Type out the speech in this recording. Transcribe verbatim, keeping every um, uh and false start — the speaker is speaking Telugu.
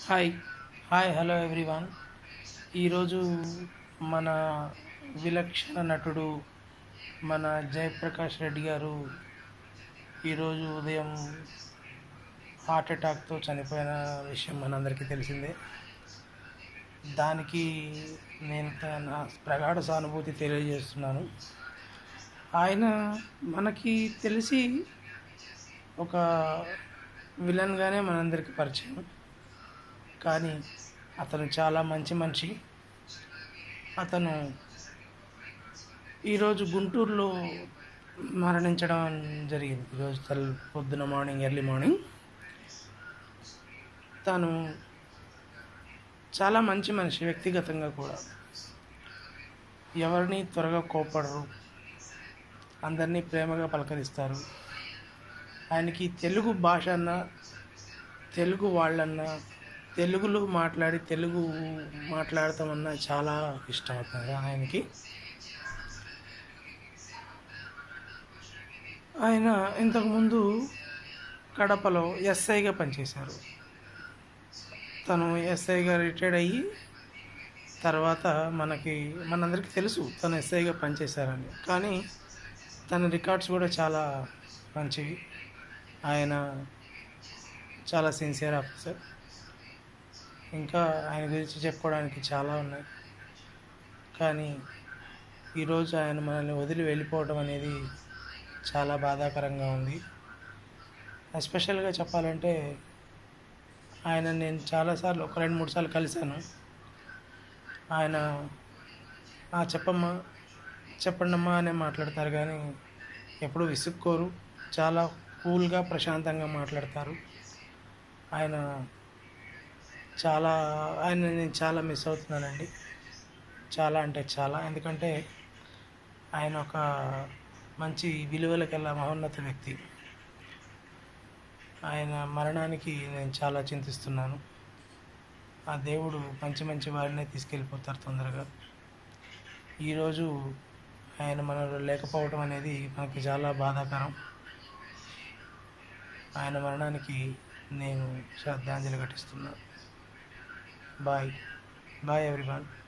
Hi hi hello everyone. ఈరోజు మన విలక్షణ నటుడు మన జయప్రకాష్ రెడ్డి గారు ఈరోజు ఉదయం హార్ట్ అటాక్తో చనిపోయిన విషయం మనందరికీ తెలిసిందే. దానికి నేను నా ప్రగాఢ సానుభూతి తెలియజేస్తున్నాను. ఆయన మనకి తెలిసి ఒక విలన్గానే మనందరికీ పరిచయం, కానీ అతను చాలా మంచి మనిషి. అతను ఈరోజు గుంటూరులో మరణించడం జరిగింది. ఈరోజు తల్ పొద్దున మార్నింగ్ ఎర్లీ మార్నింగ్ తను చాలా మంచి మనిషి. వ్యక్తిగతంగా కూడా ఎవరిని త్వరగా కోపడరు, అందరినీ ప్రేమగా పలకరిస్తారు. ఆయనకి తెలుగు భాష అన్న, తెలుగు వాళ్ళన్నా, తెలుగులో మాట్లాడి తెలుగు మాట్లాడతామన్నా చాలా ఇష్టం అవుతుంది ఆయనకి. ఆయన ఇంతకుముందు కడపలో ఎస్ఐగా పనిచేశారు. తను ఎస్ఐగా రిటైర్డ్ అయ్యి తర్వాత మనకి మనందరికీ తెలుసు తను ఎస్ఐగా పనిచేశారని. కానీ తన రికార్డ్స్ కూడా చాలా మంచివి. ఆయన చాలా సిన్సియర్ ఆఫీసర్. ఇంకా ఆయన గురించి చెప్పుకోవడానికి చాలా ఉన్నాయి, కానీ ఈరోజు ఆయన మనల్ని వదిలి వెళ్ళిపోవడం అనేది చాలా బాధాకరంగా ఉంది. ఎస్పెషల్గా చెప్పాలంటే ఆయన నేను చాలాసార్లు ఒక రెండు మూడు సార్లు కలిశాను. ఆయన ఆ చెప్పమ్మా చెప్పండమ్మా అనే మాట్లాడతారు, కానీ ఎప్పుడూ విసుక్కోరు. చాలా కూల్గా ప్రశాంతంగా మాట్లాడతారు. ఆయన చాలా ఆయన నేను చాలా మిస్ అవుతున్నానండి. చాలా అంటే చాలా. ఎందుకంటే ఆయన ఒక మంచి విలువలకెల్లా మహోన్నత వ్యక్తి. ఆయన మరణానికి నేను చాలా చింతిస్తున్నాను. ఆ దేవుడు మంచి మంచి వారినే తీసుకెళ్ళిపోతారు తొందరగా. ఈరోజు ఆయన మనలో లేకపోవడం అనేది మనకి చాలా బాధాకరం. ఆయన మరణానికి నేను శ్రద్ధాంజలి ఘటిస్తున్నాను. Bye bye everyone.